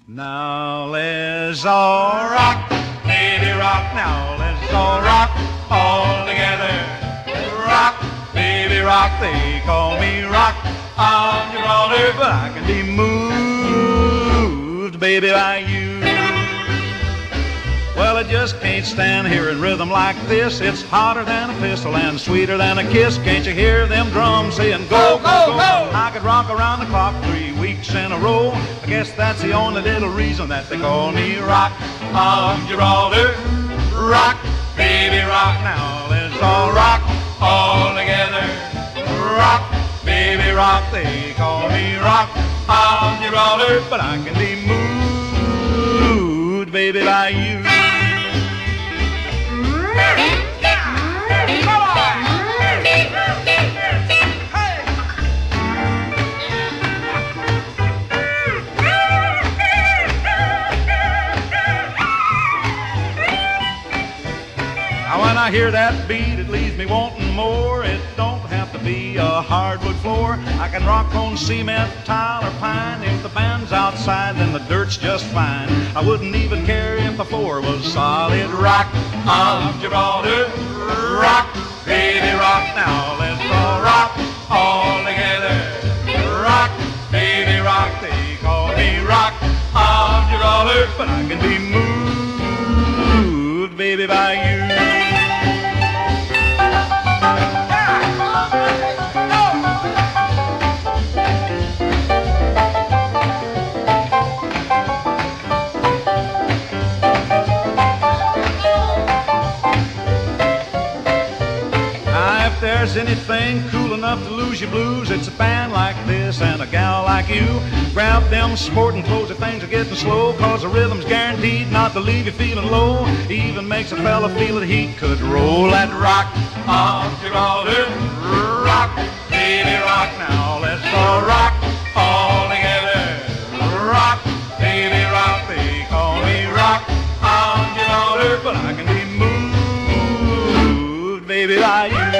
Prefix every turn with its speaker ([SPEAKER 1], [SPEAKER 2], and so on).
[SPEAKER 1] Now let's all rock, baby, rock. Now let's all rock all together. Rock, baby, rock. They call me rock on Gibraltar, but I can be moved, baby, by you. Well, I just can't stand hearing rhythm like this. It's hotter than a pistol and sweeter than a kiss. Can't you hear them drums saying go, go, go? I could rock around the clock 3 weeks in a row. I guess that's the only little reason that they call me rock on Gibraltar. Rock, baby, rock. Now let's all rock all together. Rock, baby, rock. They call me rock on Gibraltar, but I can be moved, baby, by you. When I hear that beat, it leaves me wanting more. It don't have to be a hardwood floor. I can rock on cement, tile, or pine. If the band's outside, then the dirt's just fine. I wouldn't even care if the floor was solid rock on Gibraltar. Rock, baby, rock. Now let's all rock all together. Rock, baby, rock. They call me rock on Gibraltar, but I can be moved, baby, by you. If there's anything cool enough to lose your blues, it's a band like this and a gal like you. Grab them sporting clothes if things are getting slow, cause the rhythm's guaranteed not to leave you feeling low. Even makes a fella feel that he could roll that rock on Gibraltar. Rock, baby, rock. Now let's all rock all together. Rock, baby, rock. They call me rock on Gibraltar, but I can be moved, baby, by you.